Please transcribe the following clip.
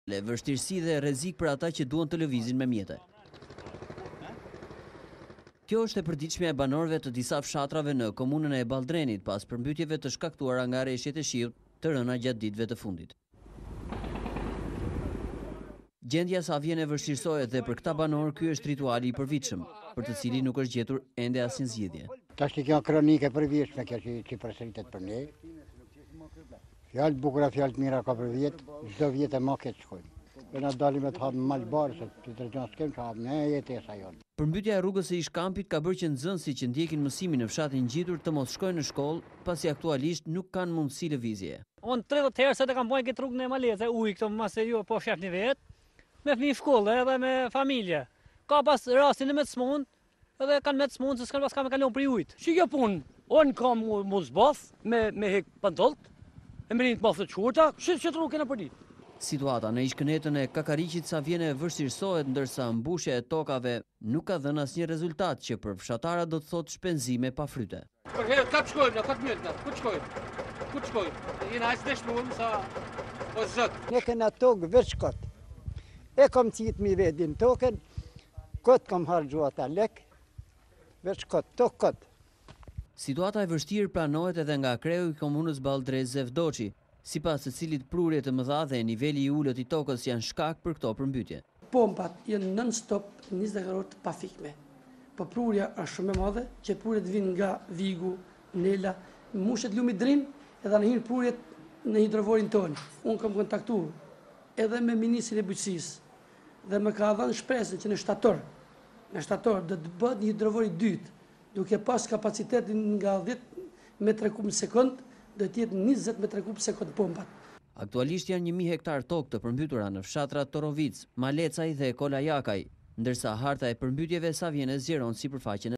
Vështirësi dhe rrezik për ata që duan të lëvizin me mjete. Kjo është e përditshmja e banorëve të disa fshatrave në komunën e Ballndrenit pas përmbytjeve të shkaktuara nga rreshjet e shiut të rëna gjatë ditëve të fundit. Gjendja sa vjen e vështirësohet dhe për këta banorë ky është rituali i përvitshëm, për të cilin nuk është gjetur ende asnjë zgjidhje. Tash kjo kronike përvitshme kjo që përsëritet për ne. Fjalë të bukura, fjalë të mira ka për vjet, çdo vjet e më keq shkojnë. Ne na dalim të hapim malbar se të tregjon skem të hapim ne jetesa jon. Përmbytja e rrugës së Ish-Kampit ka bërë që nxënësit që ndjekin mësimin në fshatin ngjitur të mos shkojnë në shkollë, pasi aktualisht nuk kanë mundësi lëvizje. Unë 30 herë se të kam bojnë këtë rrugën e Maleze, ujë këto më se ju po shef një vetë, me fëmijë shkollë edhe me familje. Ka pas rastin e me të smund, edhe kanë me të smund se s'kan pas kam e kalon për ujtë. Që kjo punë, unë kam mu zbath me hek pantolt, e më rinë të masë të qurta, që të rrugën e për ditë. Situata në Ish-Kënetën e Kakariqit sa vjen e vështirësohet ndërsa mbushja e tokave nuk ka dhënë asnjë rezultat që për fshatarët do të thotë shpenzime pa fryte. Për herë ka të shkojmë, ka të mjëtë, ku të shkojmë? Ku të shkojmë? Jena hajtë dëshmumë sa o zëtë. Ne kena tokë veç kot. E kom citë mi vedin tokën, kot kom harxhu ata lek, veç kot, tokë kot. Situata e vështirë pranohet edhe nga kreu i komunës Balldrez Zevdoçi, sipas të cilit prurjet e mëdha dhe niveli i ulët i tokës janë shkak për këto përmbytje. Pompat janë non-stop 24 orë të pafikme. Po prurja është shumë e madhe, që prurjet vinë nga Vigu, Nela, mushet lumi Drin, edhe në hinë prurjet në hidrovorin tonë. Unë kam kontaktuar edhe me ministrin e bujqësisë dhe më ka dhënë shpresën që në shtator do të bëhet një hidrovor i dytë, duke pas kapacitetin nga 10 metra kub në sekond, do të jetë 20 metra kub sekond pompat. Aktualisht janë 1000 hektar tokë të përmbytura në fshatrat Torovic, Malecaj dhe Kolajakaj, ndërsa harta e përmbytjeve sa vjen e zgjeron sipërfaqen